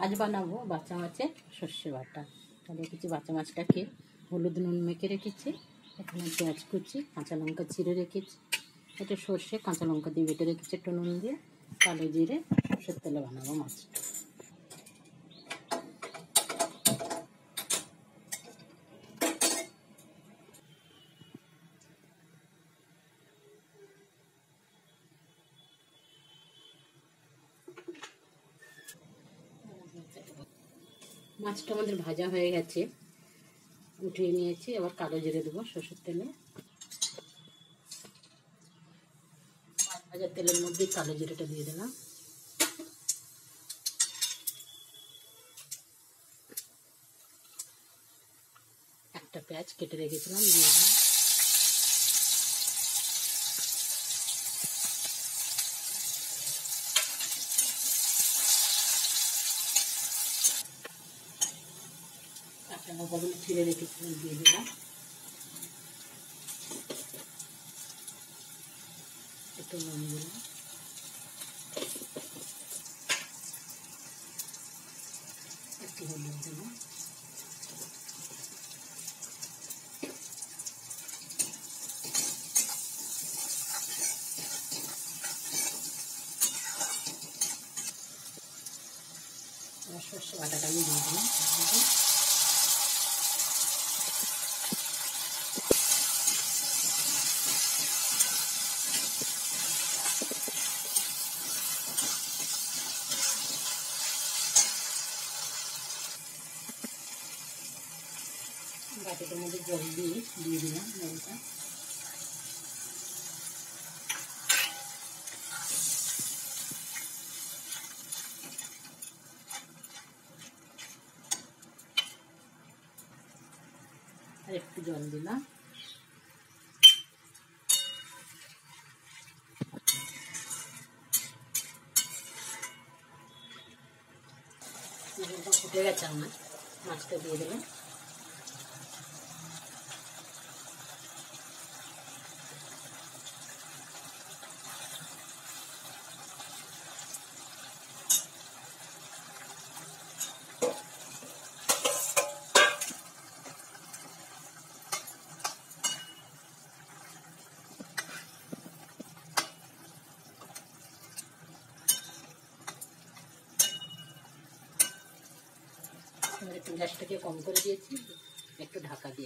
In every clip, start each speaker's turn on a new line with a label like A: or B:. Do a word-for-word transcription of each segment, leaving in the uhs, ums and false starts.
A: আজ বানাবো বাচ্চা মাছের সর্ষে বাটা। তাহলে রেখেছি বাচ্চা মাছটাকে হলুদ নুন মেখে রেখেছি। এখানে পেঁয়াজ কুচি, কাঁচা লঙ্কা চিড়ে রেখেছি। এটা সর্ষে কাঁচা লঙ্কা দিয়ে বেটে রেখেছি একটু নুন দিয়ে। কালো জিরে সর্ষের তেলে বানাবো মাছটা। মাছটা আমাদের ভাজা হয়ে গেছে, উঠিয়ে নিয়েছি। আবার কালো জিরে দেবো সর্ষের তেলে। মাছ ভাজার তেলের মধ্যে কালো জিরেটা দিয়ে দিলাম। একটা পেঁয়াজ কেটে রেখেছিলাম দিয়ে দিলাম। কাঁচা লঙ্কাগুলো ছিঁড়ে রেখেছিলাম দিয়ে দিলাম। একটু নুন দিলাম। একটু হলুদ দিলাম। সর্ষে বাটাটা আমি দিয়ে দিলাম। বাটিটার মধ্যে জল দিয়ে দিয়ে দিলাম জলটা। আর একটু জল দিলাম। জলটা ফুটে গেছে আমার, মাছটা দিয়ে দিলাম। একটু গ্যাসটাকে কম করে দিয়েছি, একটু ঢাকা দিয়ে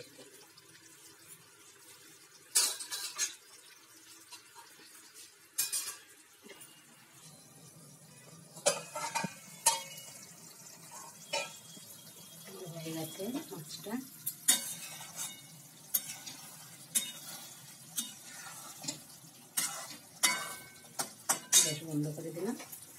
A: হয়ে গেছে মাছটা। গ্যাস বন্ধ করে দিলাম।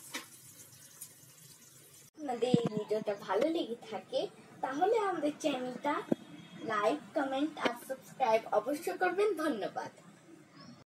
B: আপনাদের এই ভিডিওটা ভালো লেগে থাকে তাহলে আমাদের চ্যানেলটা লাইক, কমেন্ট আর সাবস্ক্রাইব অবশ্যই করবেন। ধন্যবাদ।